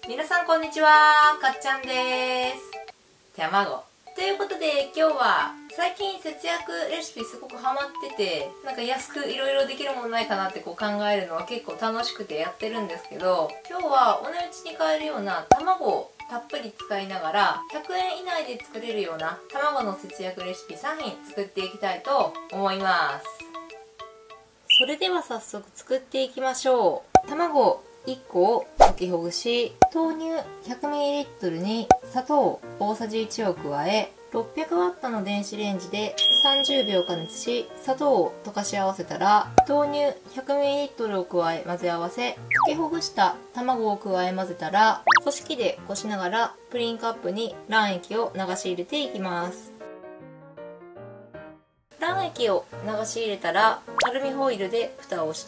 皆さんこんにちは、かっちゃんです。卵ということで、今日は最近節約レシピすごくハマってて、なんか安くいろいろできるものないかなって考えるのは結構楽しくてやってるんですけど、今日はお値打ちに買えるような卵をたっぷり使いながら100円以内で作れるような卵の節約レシピ3品作っていきたいと思います。それでは早速作っていきましょう。卵1個を溶きほぐし、豆乳 100ml に砂糖大さじ1を加え、600W の電子レンジで30秒加熱し、砂糖を溶かし合わせたら、豆乳 100ml を加え混ぜ合わせ、溶きほぐした卵を加え混ぜたら、こし器でこしながらプリンカップに卵液を流し入れていきます。卵液を流し入れたら、アルミホイルで蓋をして、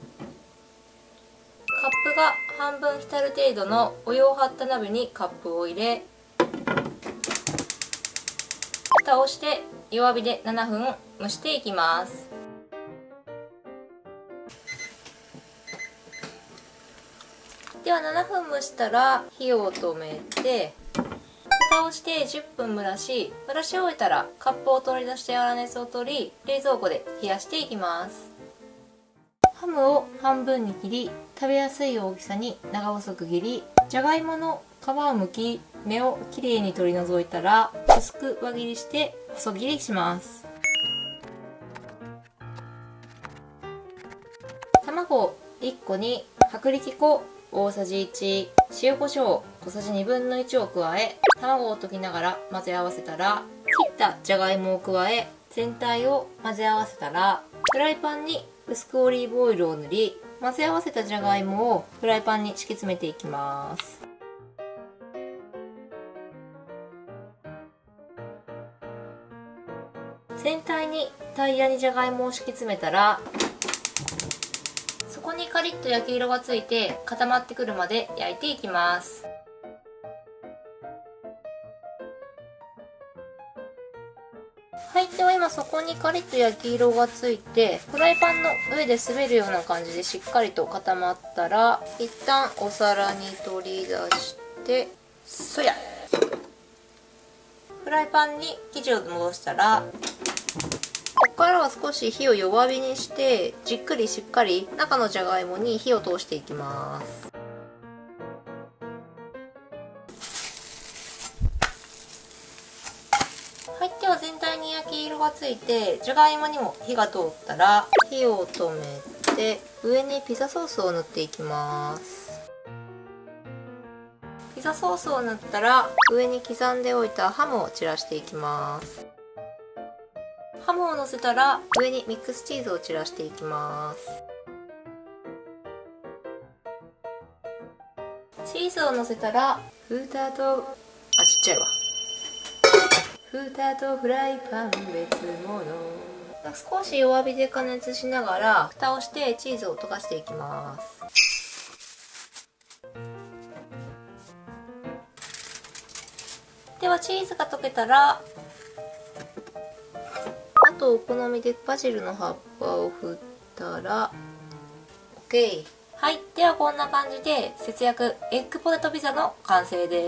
カップが半分浸る程度のお湯を張った鍋にカップを入れ、蓋をして弱火で7分蒸していきます。では7分蒸したら火を止めて、蓋をして10分蒸らし終えたらカップを取り出して粗熱を取り、冷蔵庫で冷やしていきます。ハムを半分に切り、食べやすい大きさに長細く切り、じゃがいもの皮を剥き、芽をきれいに取り除いたら薄く輪切りして細切りします。卵1個に薄力粉大さじ1、塩コショウ小さじ1/2を加え、卵を溶きながら混ぜ合わせたら、切ったじゃがいもを加え全体を混ぜ合わせたら、フライパンに薄くオリーブオイルを塗り、混ぜ合わせたじゃがいもをフライパンに敷き詰めていきます。全体に平らにじゃがいもを敷き詰めたら、そこにカリッと焼き色がついて固まってくるまで焼いていきます。はい、では今そこにカリッと焼き色がついて、フライパンの上で滑るような感じでしっかりと固まったら、一旦お皿に取り出して、フライパンに生地を戻したら、ここからは少し火を弱火にして、じっくりしっかり中のじゃがいもに火を通していきます。はい、では全体に焼き色がついて、じゃがいもにも火が通ったら、火を止めて、上にピザソースを塗っていきます。ピザソースを塗ったら、上に刻んでおいたハムを散らしていきます。ハムを乗せたら、上にミックスチーズを散らしていきます。チーズを乗せたら、ちっちゃいわ。蓋とフライパン別物。少し弱火で加熱しながら蓋をしてチーズを溶かしていきます。ではチーズが溶けたら、あとお好みでバジルの葉っぱを振ったら OK。 はい、ではこんな感じで節約エッグポテトピザの完成です。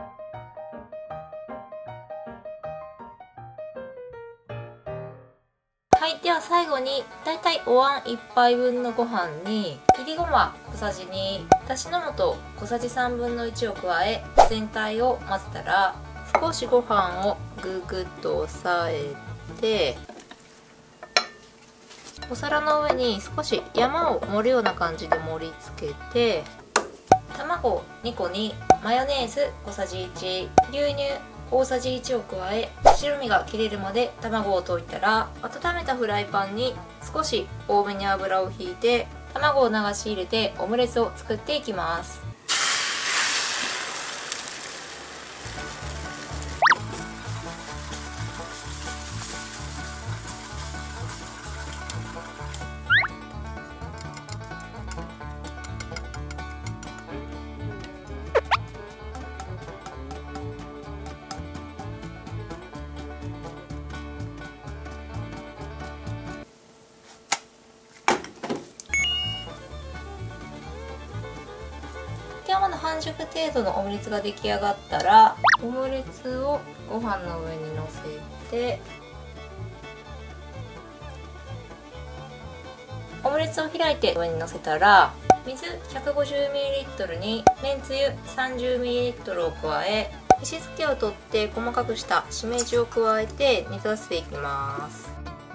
はい、では最後にだいたいお椀1杯分のご飯に切りごま小さじ2、だしの素小さじ1/3を加え全体を混ぜたら、少しご飯をぐぐっと押さえて、お皿の上に少し山を盛るような感じで盛り付けて、卵2個にマヨネーズ小さじ1、牛乳大さじ1を加え、白身が切れるまで卵を溶いたら、温めたフライパンに少し多めに油をひいて卵を流し入れてオムレツを作っていきます。 ではまだ半熟程度のオムレツが出来上がったら、オムレツをご飯の上にのせて、オムレツを開いて上にのせたら、水 150ml にめんつゆ 30ml を加え、石突きを取って細かくしたしめじを加えて煮立たせていきます。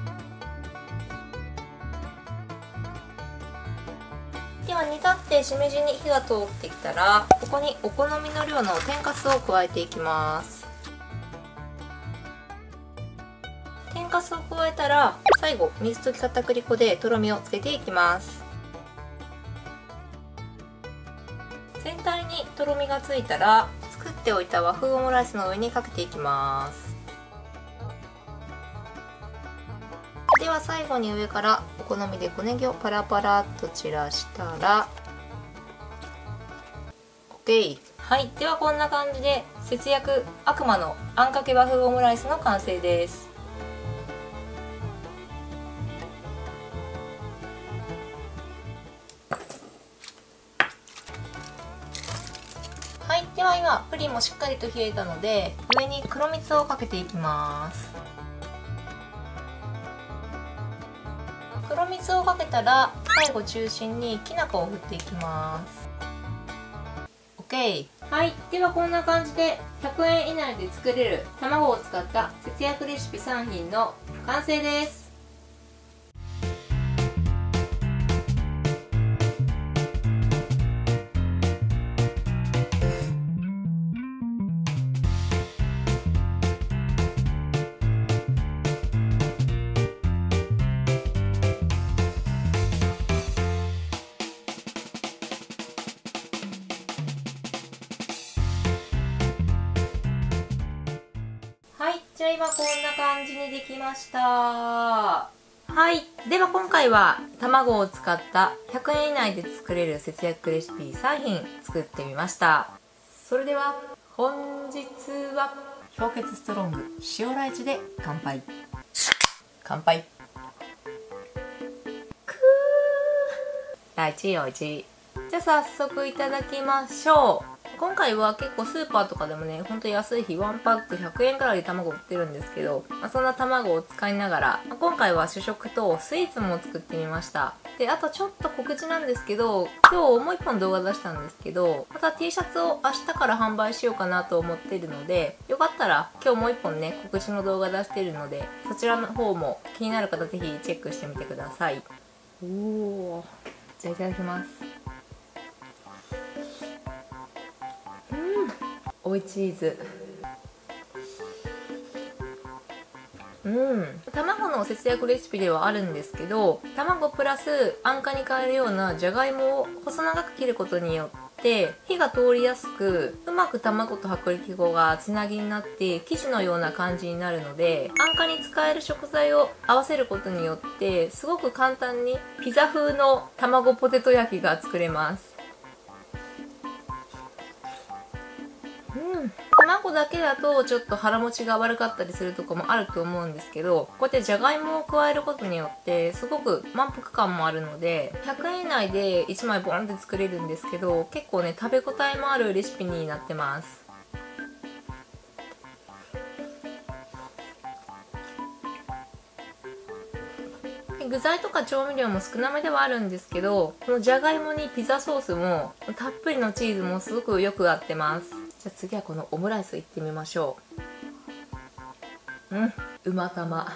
では煮立ってしめじに火が通ってきたら、ここにお好みの量の天かすを加えていきます。天かすを加えたら、最後水溶き片栗粉でとろみをつけていきます。全体にとろみがついたら、作っておいた和風オムライスの上にかけていきます。では最後に上からお好みで小ネギをパラパラっと散らしたら OK。 はい、ではこんな感じで節約悪魔のあんかけ和風オムライスの完成です。はい、では今プリンもしっかりと冷えたので上に黒蜜をかけていきます。黒蜜をかけたら最後中心にきな粉を振っていきます。 OK。 はい、ではこんな感じで100円以内で作れる卵を使った節約レシピ3品の完成です。はい、じゃあ今こんな感じにできました。はい、では今回は卵を使った100円以内で作れる節約レシピ3品作ってみました。それでは本日は氷結ストロング塩ライチで乾杯。乾杯。ライチおいしい。じゃあ早速いただきましょう。今回は結構スーパーとかでもね、ほんと安い日1パック100円くらいで卵売ってるんですけど、そんな卵を使いながら、今回は主食とスイーツも作ってみました。で、あとちょっと告知なんですけど、今日もう一本動画出したんですけど、また T シャツを明日から販売しようかなと思っているので、よかったら今日もう一本ね、告知の動画出しているので、そちらの方も気になる方ぜひチェックしてみてください。おー。じゃあいただきます。追いチーズ。卵の節約レシピではあるんですけど、卵プラス安価に買えるようなじゃがいもを細長く切ることによって火が通りやすく、うまく卵と薄力粉がつなぎになって生地のような感じになるので、安価に使える食材を合わせることによってすごく簡単にピザ風の卵ポテト焼きが作れます。卵だけだとちょっと腹持ちが悪かったりするとかもあると思うんですけど、こうやってじゃがいもを加えることによってすごく満腹感もあるので、100円以内で1枚ボンって作れるんですけど、結構ね食べ応えもあるレシピになってます。具材とか調味料も少なめではあるんですけど、このじゃがいもにピザソースもたっぷりのチーズもすごくよく合ってます。じゃあ次はこのオムライスいってみましょう。うま玉。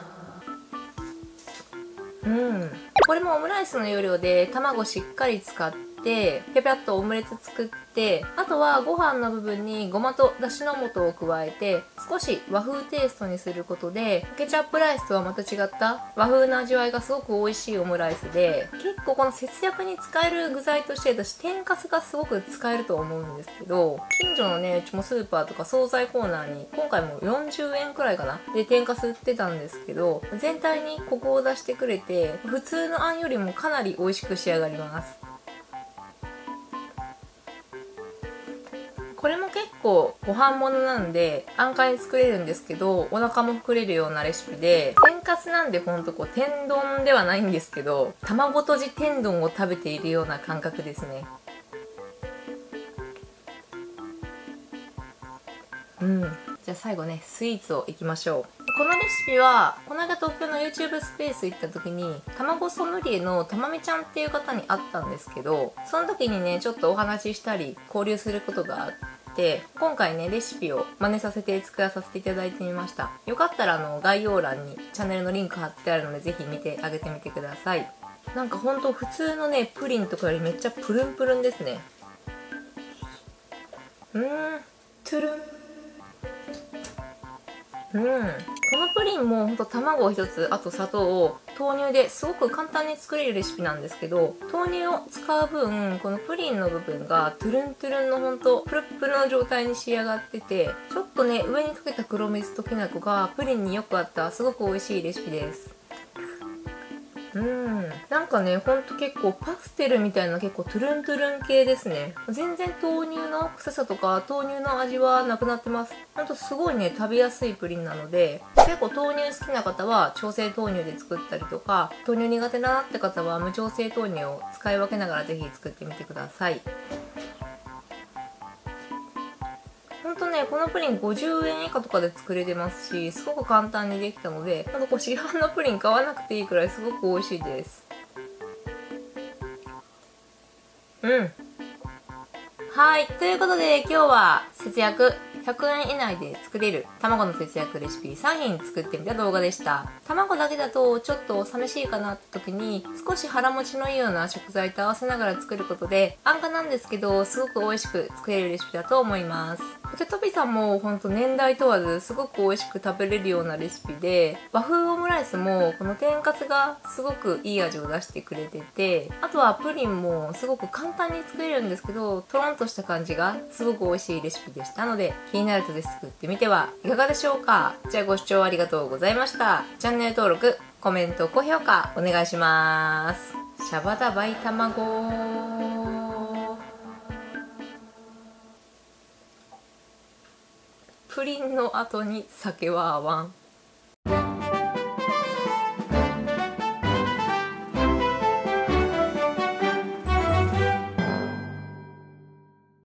これもオムライスの要領で卵しっかり使ってぴゃぴゃっとオムレツ作って、あとはご飯の部分にごまとだしの素を加えて少し和風テイストにすることで、ケチャップライスとはまた違った和風な味わいがすごく美味しいオムライスで、結構この節約に使える具材として私天かすがすごく使えると思うんですけど、近所のねうちもスーパーとか惣菜コーナーに今回も40円くらいかなで天かす売ってたんですけど、全体にコクを出してくれて普通のあんよりもかなり美味しく仕上がります。これも結構ご飯物なんで安価に作れるんですけど、お腹も膨れるようなレシピで、天かすなんでほんとこう天丼ではないんですけど、卵とじ天丼を食べているような感覚ですね。 じゃあ最後ね、スイーツをいきましょう。このレシピはこの間東京の YouTube スペース行った時に卵ソムリエのたまみちゃんっていう方に会ったんですけど、その時にねちょっとお話ししたり交流することがあって、今回ねレシピを真似させて作らさせていただいてみました。よかったら概要欄にチャンネルのリンク貼ってあるのでぜひ見てあげてみてください。なんかほんと普通のねプリンとかよりめっちゃプルンプルンですね。トゥルン。このプリンもほんと卵を1つ、あと砂糖を豆乳ですごく簡単に作れるレシピなんですけど、豆乳を使う分このプリンの部分がトゥルントゥルンのほんとプルップルの状態に仕上がってて、ちょっとね上にかけた黒蜜ときな粉がプリンによく合ったすごく美味しいレシピです。なんかねほんと結構パステルみたいな結構トゥルントゥルン系ですね。全然豆乳の臭さとか豆乳の味はなくなってます。ほんとすごいね食べやすいプリンなので、結構豆乳好きな方は調整豆乳で作ったりとか、豆乳苦手だなって方は無調整豆乳を使い分けながらぜひ作ってみてください。ほんとねこのプリン50円以下とかで作れてますし、すごく簡単にできたので、市販のプリン買わなくていいくらいすごく美味しいです。はい、ということで今日は節約100円以内で作れる卵の節約レシピ3品作ってみた動画でした。卵だけだとちょっと寂しいかなって時に少し腹持ちのいいような食材と合わせながら作ることで、安価なんですけどすごく美味しく作れるレシピだと思います。ポテトピザもほんと年代問わずすごく美味しく食べれるようなレシピで、和風オムライスもこの天かすがすごくいい味を出してくれてて、あとはプリンもすごく簡単に作れるんですけどトロンとした感じがすごく美味しいレシピでしたので、気になるとぜひ作ってみてはいかがでしょうか。じゃあご視聴ありがとうございました。チャンネル登録、コメント、高評価お願いします。シャバダバイ卵。プリンの後に酒は合わん。